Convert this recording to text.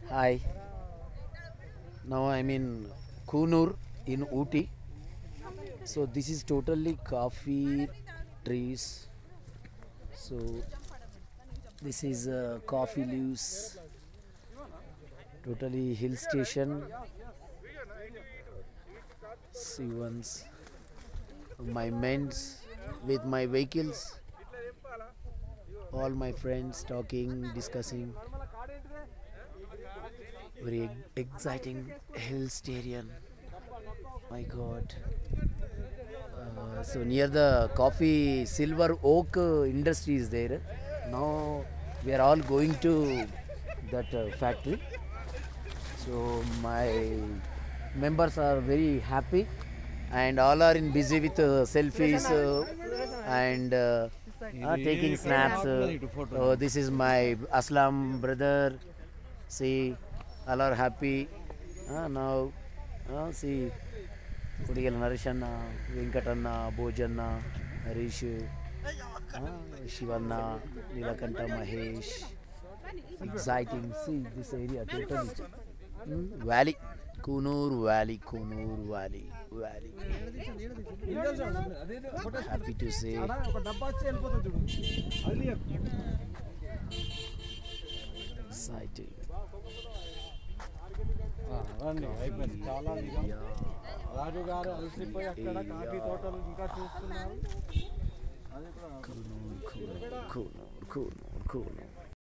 Hi, now I'm in Kunur in Ooty. So this is totally coffee trees. So this is coffee leaves, totally hill station. See once my mates with my vehicles, all my friends talking, discussing. Very exciting hill station. My God. So near the coffee silver oak industry is there. Now we are all going to that factory. So my members are very happy, and all are in busy with selfies and taking snaps. This is my Aslam brother. See, all are happy. Now, see. Kudigala Narishanna, Venkatanna, Bojanna, Harish, Shivanna, Nilakanta, Mahesh. Exciting. See this area totally. Valley. Kunur Valley, Kunur Valley, Valley. Happy to say. Exciting. రాజు గారు అలసిపోయి అక్కడ coffee తోటలు ఇంకా చూస్తున్నారు. Kunur, Kunur, Kunur, Kunur, Kunur.